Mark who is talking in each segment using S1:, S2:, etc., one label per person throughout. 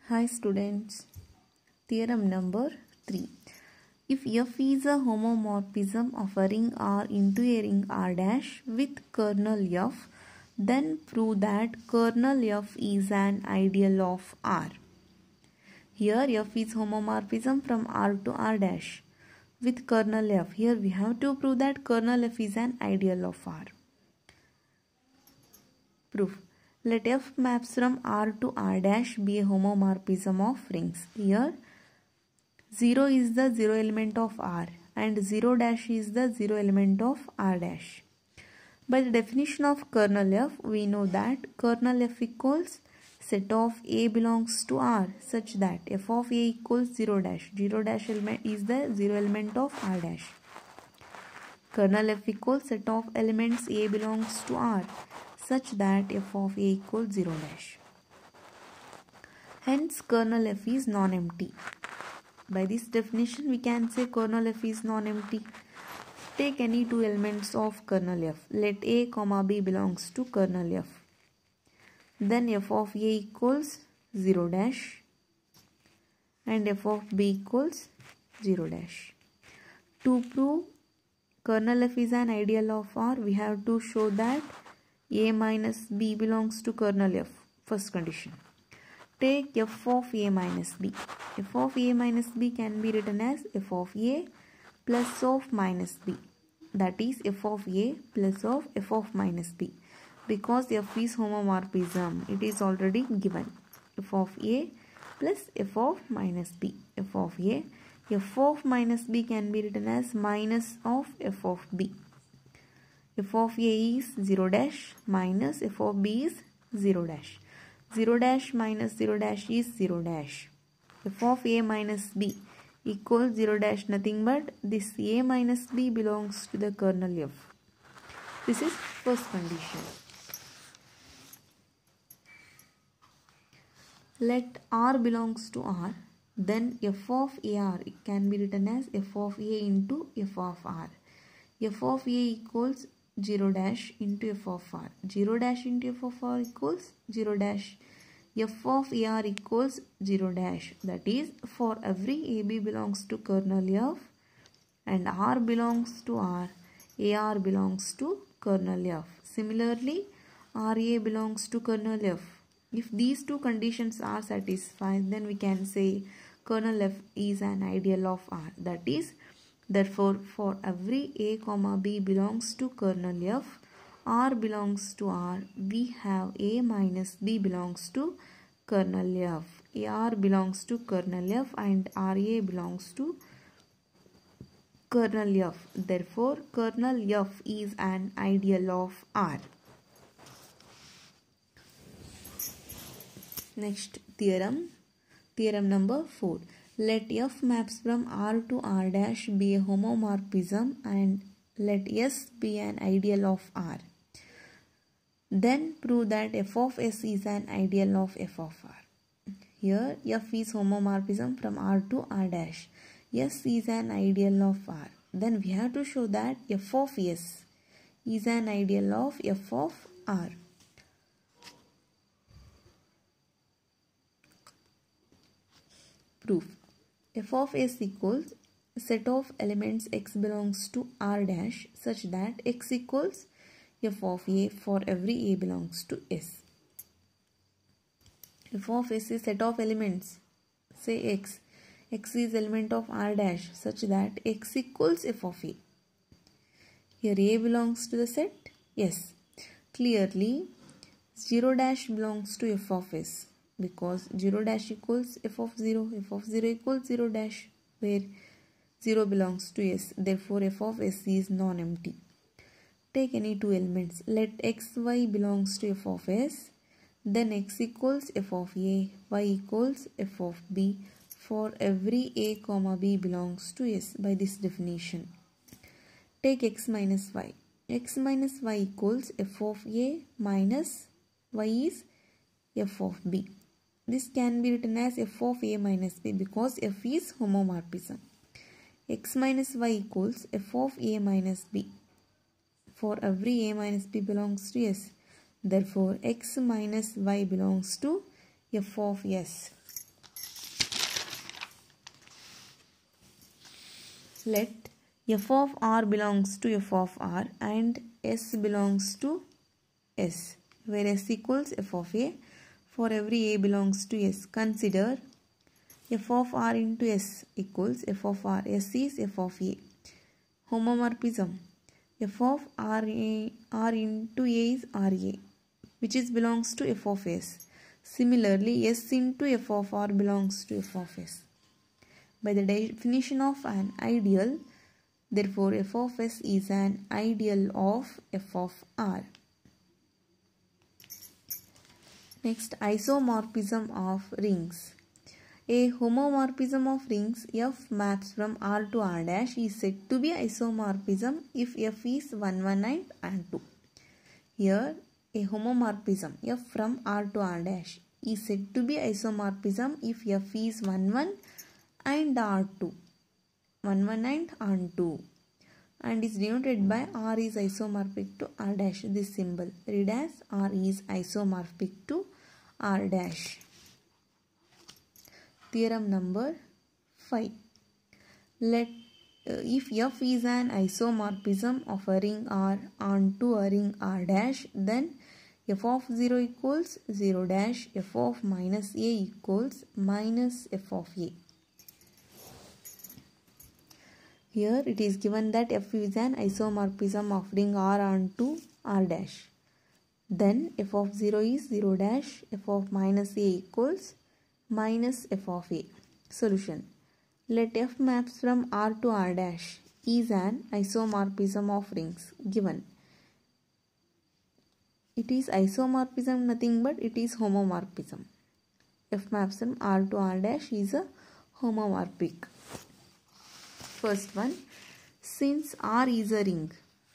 S1: Hi students, theorem number 3. If f is a homomorphism of a ring R into a ring R dash with kernel f, then prove that kernel f is an ideal of R. Here f is homomorphism from R to R dash with kernel f. Here we have to prove that kernel f is an ideal of R. Proof. Let f maps from R to R dash be a homomorphism of rings. Here 0 is the 0 element of R and 0 dash is the 0 element of R dash. By the definition of kernel f, we know that kernel f equals set of A belongs to R such that f of A equals 0 dash. 0 dash element is the 0 element of R dash. Kernel f equals set of elements A belongs to R such that f of A equals 0 dash. Hence kernel f is non-empty. By this definition we can say kernel f is non-empty. Take any two elements of kernel f. Let A comma B belongs to kernel f. Then f of A equals 0 dash and f of B equals 0 dash. To prove kernel f is an ideal of R, we have to show that A minus B belongs to kernel f. First condition. Take f of A minus B. F of A minus B can be written as f of A plus of minus B. That is f of A plus of f of minus B. Because f is homomorphism, it is already given. F of A plus f of minus B. F of A, f of minus B can be written as minus of f of B. F of A is 0 dash minus f of B is 0 dash. 0 dash minus 0 dash is 0 dash. F of A minus B equals 0 dash, nothing but this A minus B belongs to the kernel f. This is first condition. Let R belongs to R, then f of AR can be written as f of A into f of R. F of A equals 0 dash into f of R. 0 dash into f of R equals 0 dash. F of AR equals 0 dash. That is, for every AB belongs to kernel F and R belongs to R, AR belongs to kernel F. Similarly, RA belongs to kernel F. If these two conditions are satisfied, then we can say kernel F is an ideal of R. That is, therefore, for every A comma B belongs to kernel F, R belongs to R, we have A minus B belongs to kernel F. AR belongs to kernel F and RA belongs to kernel F. Therefore, kernel F is an ideal of R. Next theorem, theorem number 4. Let f maps from R to R dash be a homomorphism and let S be an ideal of R. Then prove that f of S is an ideal of f of R. Here f is homomorphism from R to R dash. S is an ideal of R. Then we have to show that f of S is an ideal of f of R. Proof. F of S equals set of elements x belongs to R dash such that x equals f of A for every A belongs to S. F of S is set of elements, say x. X is element of R dash such that x equals f of A. Here A belongs to the set? Yes. Clearly 0 dash belongs to f of S because 0 dash equals f of 0. F of 0 equals 0 dash where 0 belongs to S. Therefore f of S is non-empty. Take any two elements. Let x, y belongs to f of S. Then x equals f of A, y equals f of B for every A comma B belongs to S by this definition. Take x minus y. X minus y equals f of A minus y is f of B. This can be written as f of A minus B because f is homomorphism. X minus y equals f of A minus B. For every A minus B belongs to S. Therefore, x minus y belongs to f of S. Let f of r belongs to f of r and s belongs to s, where s equals f of a. For every a belongs to s, consider f of r into s equals f of r. S is f of a. Homomorphism. F of r into a is ra, which is belongs to f of s. Similarly, s into f of r belongs to f of s. By the definition of an ideal, therefore f of s is an ideal of f of r. Next, isomorphism of rings. A homomorphism of rings f maps from R to R dash is said to be isomorphism if f is 1, 1 and 2. Here, a homomorphism f from R to R dash is said to be isomorphism if f is 1, 1 and R2. 1, 1 and R2. And is denoted by R is isomorphic to R dash. This symbol. Read as R is isomorphic to R dash. Theorem number 5. Let if f is an isomorphism of a ring R onto a ring R dash, then f of 0 equals 0 dash, f of minus a equals minus f of a. Here it is given that f is an isomorphism of ring R onto R dash. Then f of 0 is 0 dash, f of minus a equals minus f of a. Solution. Let f maps from R to R dash is an isomorphism of rings given. It is isomorphism nothing but it is homomorphism. F maps from R to R dash is a homomorphic. First one, since R is a ring,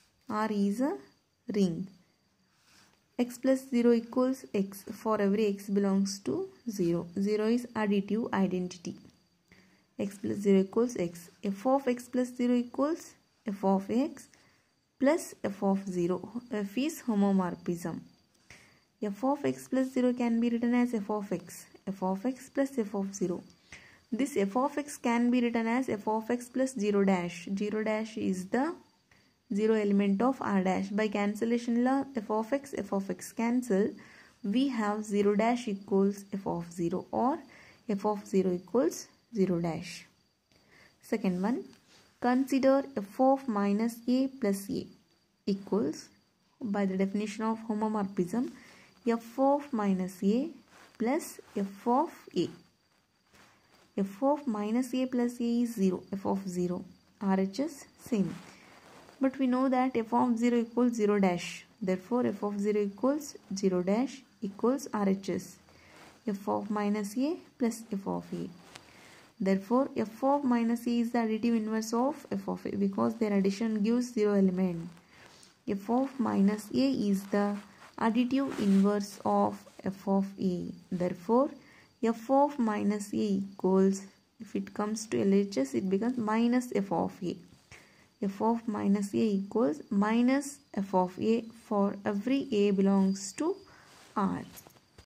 S1: x plus 0 equals x for every x belongs to 0. 0 is additive identity. X plus 0 equals x. F of x plus 0 equals f of x plus f of 0. F is homomorphism. F of x plus 0 can be written as f of x plus f of 0. This f of x can be written as f of x plus 0 dash. 0 dash is the 0 element of R dash. By cancellation law, f of x cancel. We have 0 dash equals f of 0 or f of 0 equals 0 dash. Second one, consider f of minus a plus a equals, by the definition of homomorphism, f of minus a plus f of a. F of minus a plus a is 0, f of 0. RHS same. But we know that f of 0 equals 0 dash. Therefore, f of 0 equals 0 dash equals RHS. F of minus a plus f of a. Therefore, f of minus a is the additive inverse of f of a because their addition gives 0 element. F of minus a is the additive inverse of f of a. Therefore, f of minus a equals, if it comes to LHS, it becomes minus f of a. F of minus a equals minus f of a for every a belongs to R.